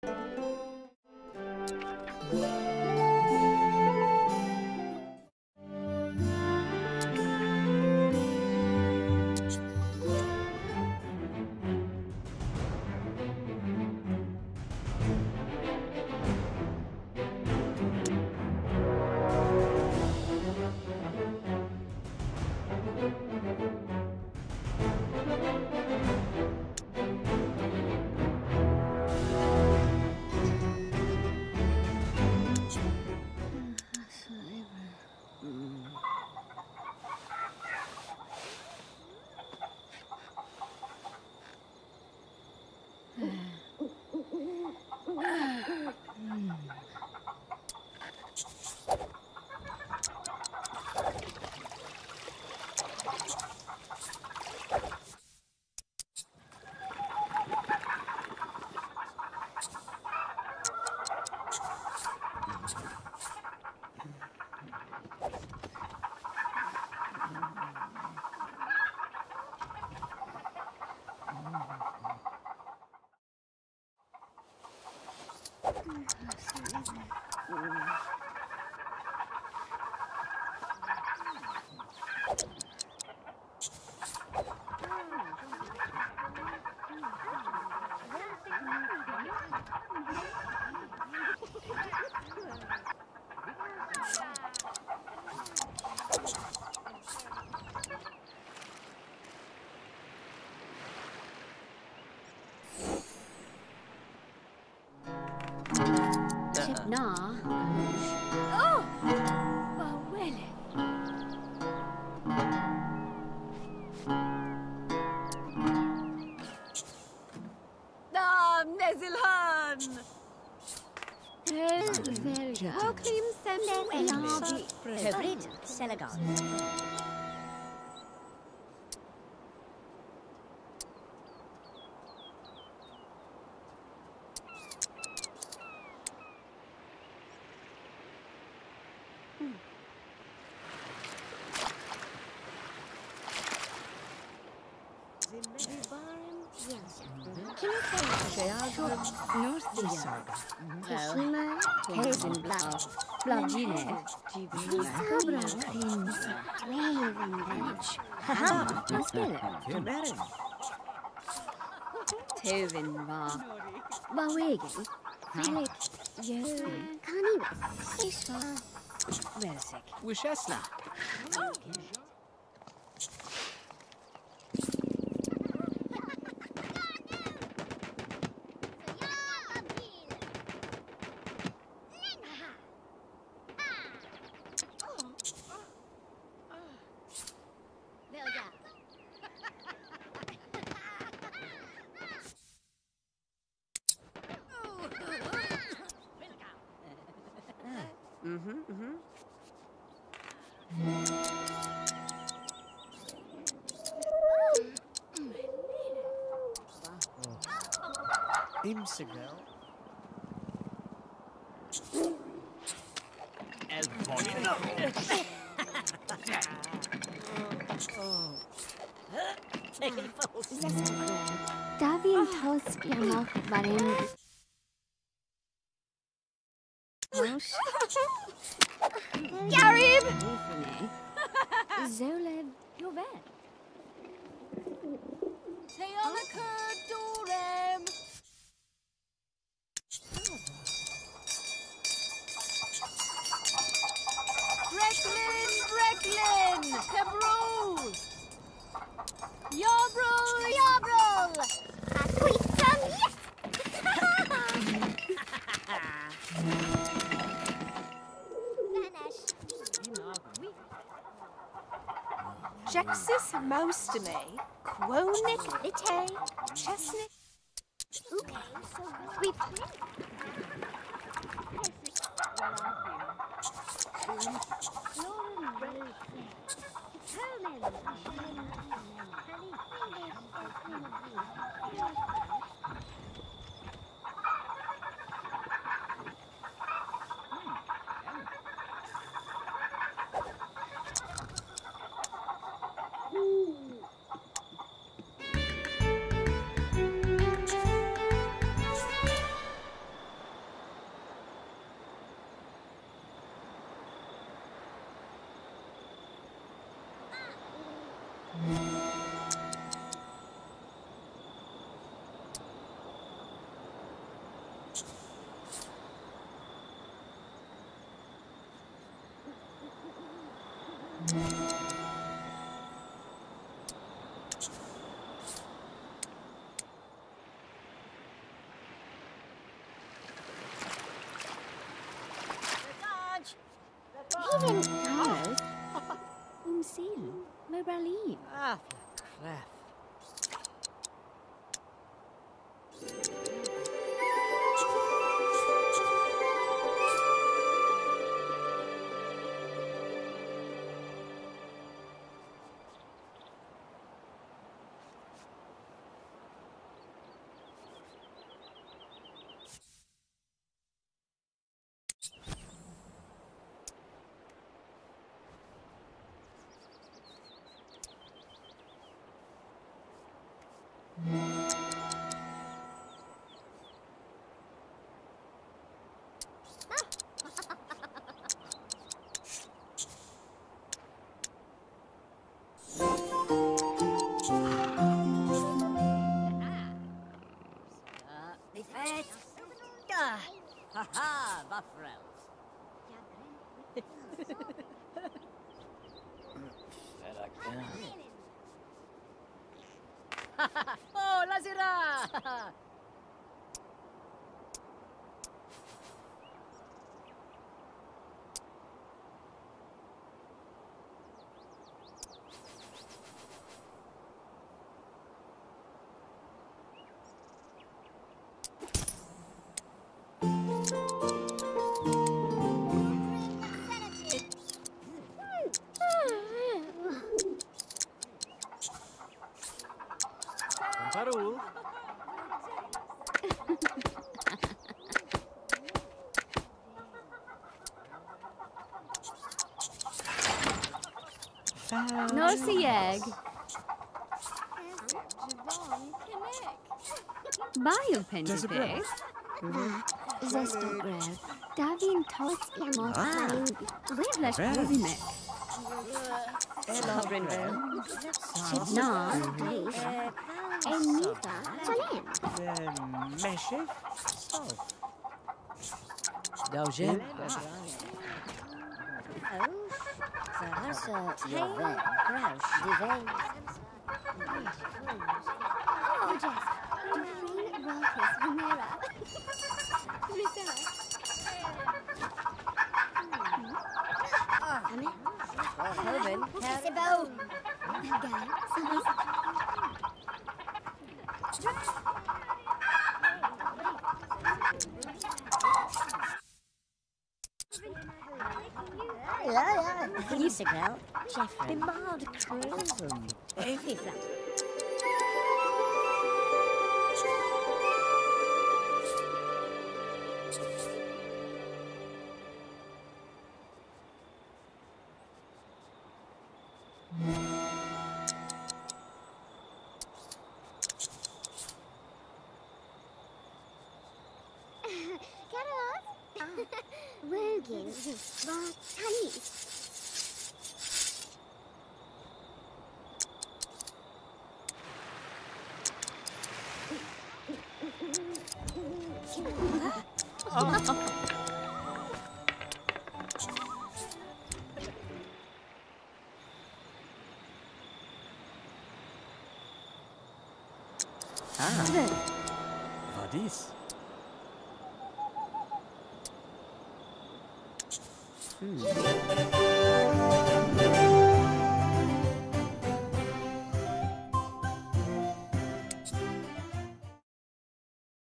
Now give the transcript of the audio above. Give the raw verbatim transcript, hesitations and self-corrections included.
No. Oh! Bawele. Ah, Nezilhan! Hoklim Senden Elaji. Hybrid Senegal. Kashima, Hazen Blau, Blagine, Cobra Cream, Raven Village, Haha, Maskele, Tevin Va, Bawagan, Felix, Yo, Kanibus, Isha, Versek, Wishesna. Mm-hmm, mm-hmm. Imsigel. El Polino. Davin Tosk Yamok Varin. Garib! Zolev, you're there. Teolaka Dorem! Brecklin, Brecklin! Hebrol! Yabrol, Yabrol! Akwitam, yes! Jexis Moustame, Quonic Ite, Chestnut. Okay, so we play. Carlos, Umsil. Mobralim. Ah, crap. Haha, Buffrels. Oh, Lazira! Parul. Norsieg. Bail Pentipeg. Zestogrel, Davin Tos Yamot Weblash Kovimek. Na. Enita Solen. Meshiv. Solve. Dojen. Zahasa Yaven Grouch Divain. Gorgeous. Divine Ralphus Venera. Rizza. Amen. Hoven. Kissabo. Nagal. Samis. Isabel. Jeffrey. Bimard Crimson. Every flat. Carlos. Wogan. Tanis. Ah. Vadis. Hmm.